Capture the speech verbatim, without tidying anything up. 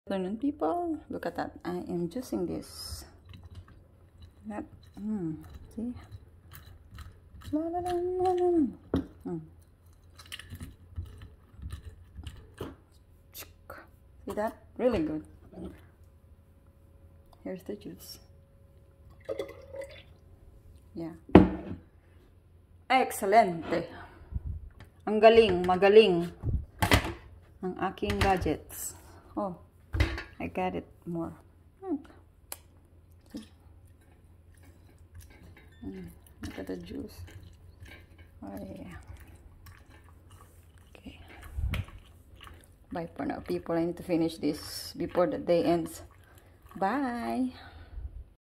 Good afternoon, people. Look at that. I am juicing this. That, mm, see? La, la, la, la, la. Mm. See that? Really good. Here's the juice. Yeah. Excelente. Ang galing, magaling ang aking gadgets. Oh, I got it more. Okay. Mm, look at the juice. Oh, yeah. Okay. Bye for now, people. I need to finish this before the day ends. Bye.